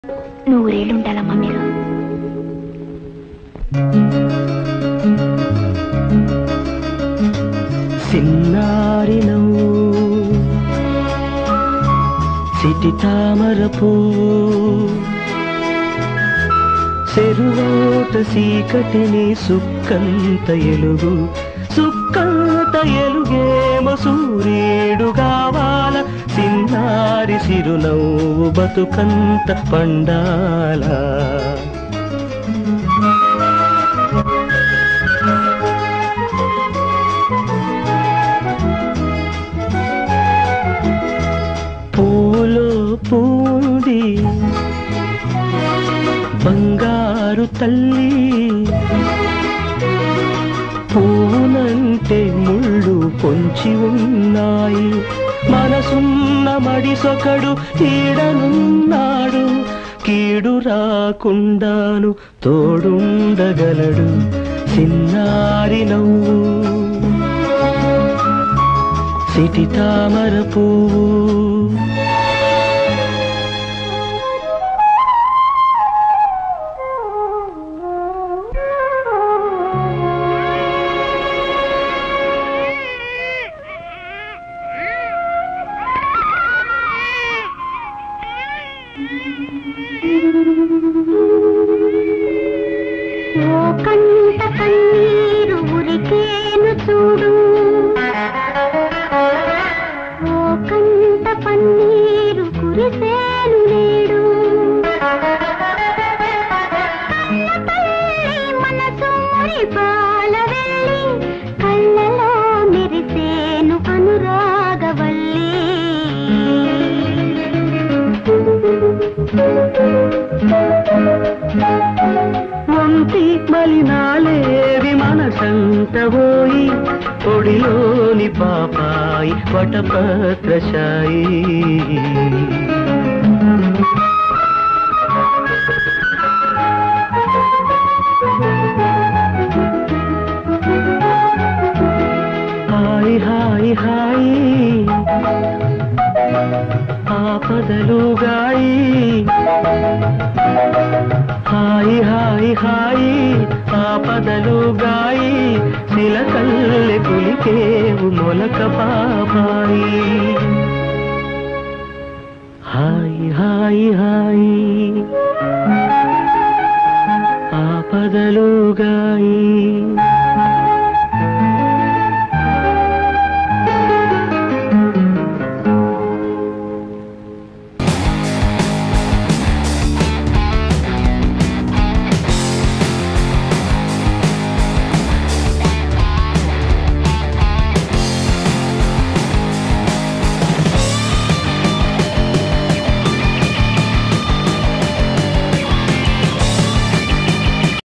నూరేళ్ళుండాలమ్మా మీరు. సిన్నారి నవ్వు సిటి తామరపు చెరువోట సీకటిని సుక్కంత ఎలుగు సుక్కంత ఎలుగేమో సూర్యుడు కావాల సిన్నారి సిరునవ్వు బతుకంత పండాల. పూలో పూంది బంగారు తల్లి పూనంటే ముళ్ళు పొంచి ఉన్నాయి. మనసున్న మడిసొకడు ఈడనున్నాడు. కీడు రాకుండాను తోడుండగలడు సిన్నారి నవ్వు సిటి తామర పువ్వు. ఓ కంట కన్నీరు ఉరికేను చూడు, ఓ కంట పన్నీరు కురిసేను నేడు. మనసు పాల వెళ్ళి కళ్ళలో మెరిసేను అనురాగవల్లి. ఒంటి మలినాలేవి మనసంత పోయి ఒడిలోని పాపాయి వటపత్రశాయి. హాయి హాయి హాయి ఆపదలు గాయి. హాయి హాయి హాయి ఆపదలు గాయి. శిలకల్లె పులికేవు మొలక పాపాయి. హాయి హాయి హాయి ఆపదలు గాయి.